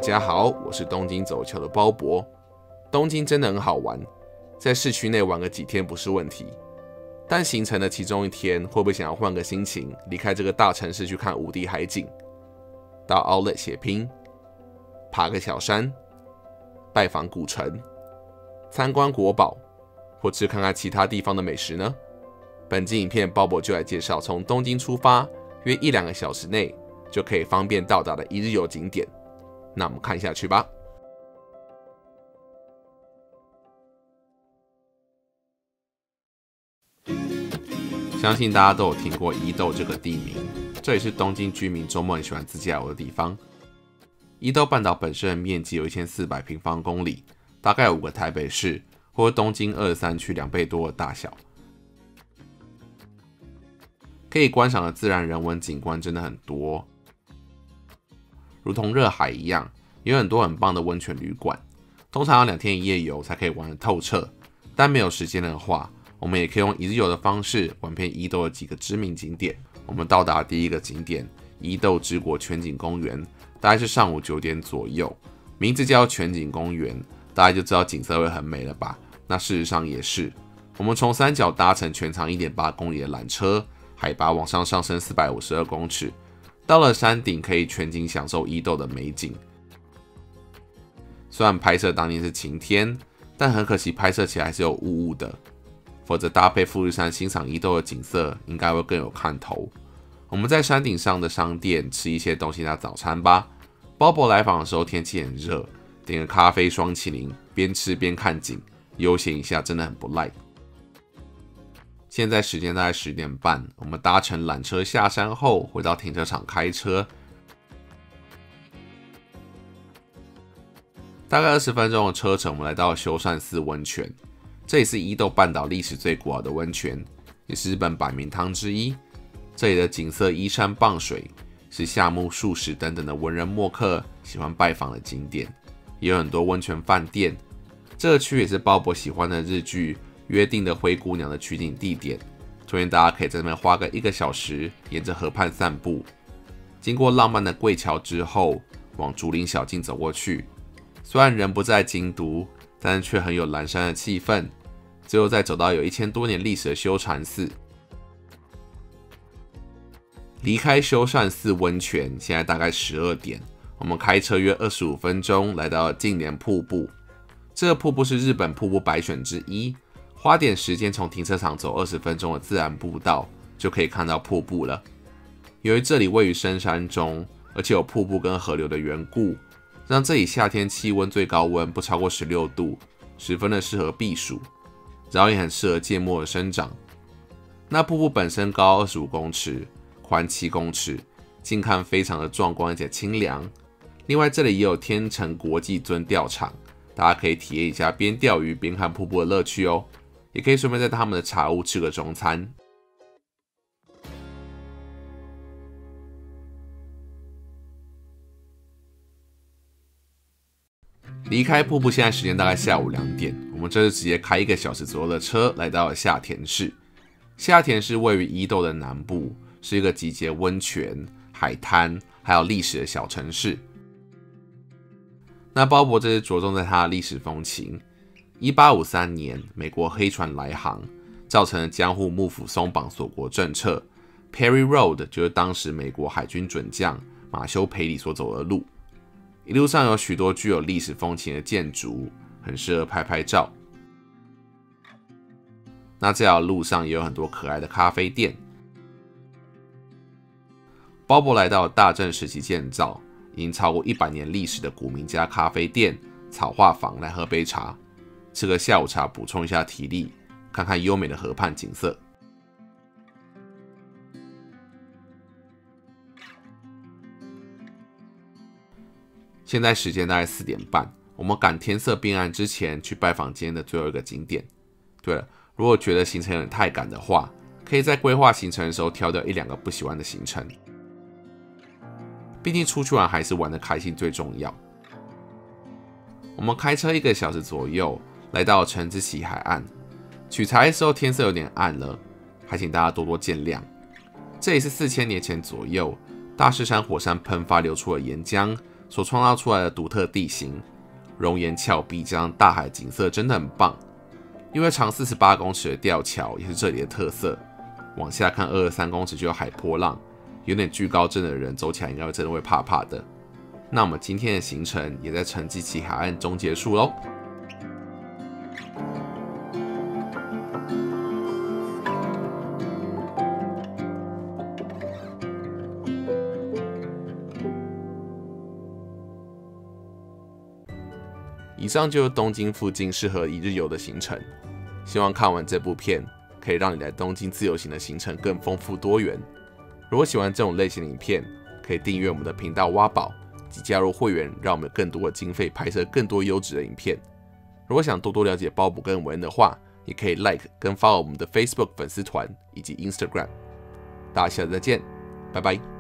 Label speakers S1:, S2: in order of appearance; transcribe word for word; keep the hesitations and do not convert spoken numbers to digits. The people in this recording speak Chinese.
S1: 家好，我是东京走球的鲍勃。东京真的很好玩，在市区内玩个几天不是问题。但行程的其中一天，会不会想要换个心情，离开这个大城市去看五 D 海景，到 Outlet 血拼，爬个小山，拜访古城，参观国宝，或吃看看其他地方的美食呢？本集影片鲍勃就来介绍从东京出发，约一两个小时内就可以方便到达的一日游景点。那我们看下去吧。相信大家都有听过伊豆这个地名，这也是东京居民周末很喜欢自驾游的地方。伊豆半岛本身的面积有一千四百平方公里，大概有五个台北市或东京二十三区两倍多的大小。可以观赏的自然人文景观真的很多，如同热海一样，有很多很棒的温泉旅馆，通常要两天一夜游才可以玩得透彻。但没有时间的话，我们也可以用一日游的方式玩遍伊豆的几个知名景点。我们到达第一个景点伊豆之国全景公园，大概是上午九点左右，名字叫全景公园，大家就知道景色会很美了吧？那事实上也是。我们从三角搭乘全长 一点八公里的缆车，海拔往上上升四百五十二公尺，到了山顶可以全景享受伊豆的美景。虽然拍摄当天是晴天，但很可惜拍摄起来还是有雾雾的，否则搭配富士山欣赏伊豆的景色应该会更有看头。我们在山顶上的商店吃一些东西当早餐吧。鲍勃来访的时候天气很热，点个咖啡双麒麟，边吃边看景，悠闲一下真的很不赖。现在时间大概十点半，我们搭乘缆车下山后，回到停车场开车，大概二十分钟的车程，我们来到修善寺温泉。这里是伊豆半岛历史最古老的温泉，也是日本百名汤之一。这里的景色依山傍水，是夏目漱石等等的文人墨客喜欢拜访的景点，也有很多温泉饭店。这个区也是鲍勃喜欢的日剧《约定的灰姑娘》的取景地点，推荐大家可以在这边花个一个小时，沿着河畔散步，经过浪漫的桂桥之后，往竹林小径走过去。虽然人不在京都，但是却很有岚山的气氛。最后再走到有一千多年历史的修禅寺。离开修善寺温泉，现在大概十二点，我们开车约二十五分钟来到了净莲瀑布。这个瀑布是日本瀑布百选之一，花点时间从停车场走二十分钟的自然步道，就可以看到瀑布了。由于这里位于深山中，而且有瀑布跟河流的缘故，让这里夏天气温最高温不超过十六度，十分的适合避暑，然后也很适合芥末的生长。那瀑布本身高二十五公尺，宽七公尺，近看非常的壮观而且清凉。另外这里也有天成国际尊钓场，大家可以体验一下边钓鱼边看瀑布的乐趣哦，也可以顺便在他们的茶屋吃个中餐。离开瀑布，现在时间大概下午两点，我们这次直接开一个小时左右的车，来到了下田市。下田市位于伊豆的南部，是一个集结温泉、海滩还有历史的小城市。那鲍勃这是着重在它的历史风情。一八五三年，美国黑船来航，造成了江户幕府松绑锁国政策。Perry Road 就是当时美国海军准将马修·培里所走的路。一路上有许多具有历史风情的建筑，很适合拍拍照。那这条路上也有很多可爱的咖啡店。鲍勃来到大正时期建造，已经超过一百年历史的古民家咖啡店草画坊来喝杯茶，吃个下午茶补充一下体力，看看优美的河畔景色。现在时间大概四点半，我们赶天色变暗之前去拜访今天的最后一个景点。对了，如果觉得行程有点太赶的话，可以在规划行程的时候挑掉一两个不喜欢的行程。毕竟出去玩还是玩得开心最重要。我们开车一个小时左右，来到橙子崎海岸。取材的时候天色有点暗了，还请大家多多见谅。这里是四千年前左右，大势山火山喷发流出了岩浆， 所创造出来的独特地形，熔岩峭壁加上大海景色真的很棒。因为长四十八公尺的吊桥也是这里的特色，往下看二十三公尺就有海波浪，有点惧高症的人走起来应该真的会怕怕的。那我们今天的行程也在城基崎海岸中结束喽。以上就是东京附近适合一日游的行程。希望看完这部片，可以让你来东京自由行的行程更丰富多元。如果喜欢这种类型的影片，可以订阅我们的频道挖宝及加入会员，让我们有更多的经费拍摄更多优质的影片。如果想多多了解鲍勃跟韦恩的话，也可以 like 跟 follow 我们的 Facebook 粉丝团以及 Instagram。大家下次再见，拜拜。